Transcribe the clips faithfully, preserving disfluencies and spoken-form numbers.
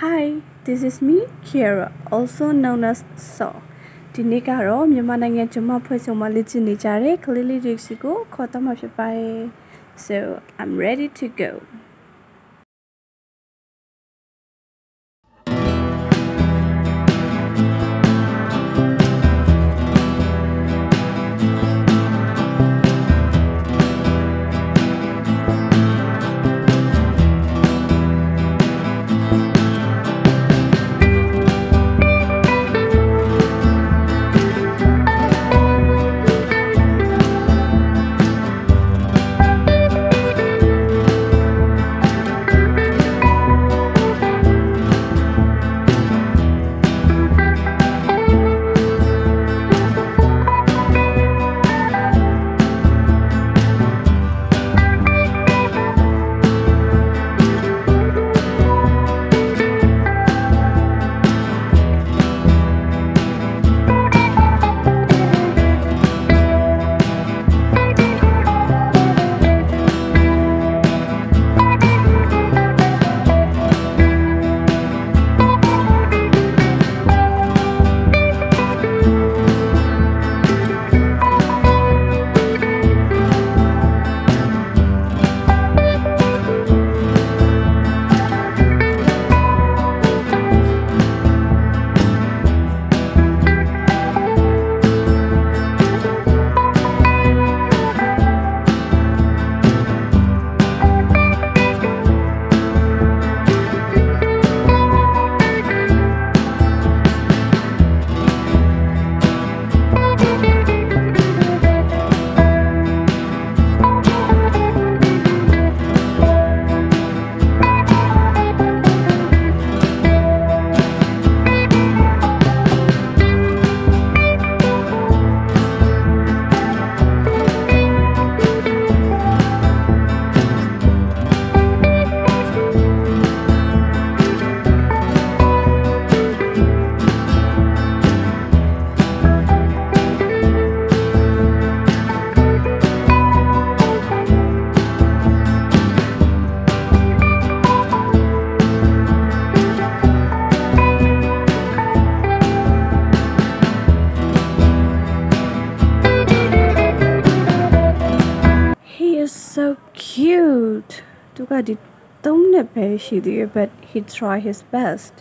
Hi, this is me, Kira, also known as Saw. Today, Karo, my name is Juma Posomali Nijare, clearly Rixico, Kotamapipai. So I'm ready to go. So cute. Tuka did don't know but he tried his best.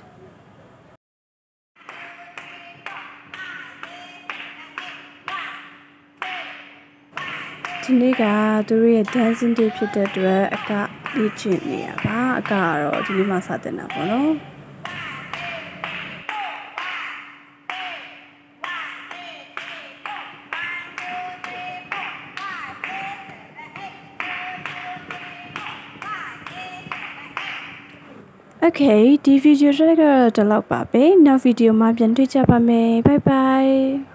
Tiniga do a dancing day pit to a car leeching near a car or Tinima Satanapolo. Okay, the video record the log babe. Now video ma bien to Bye bye.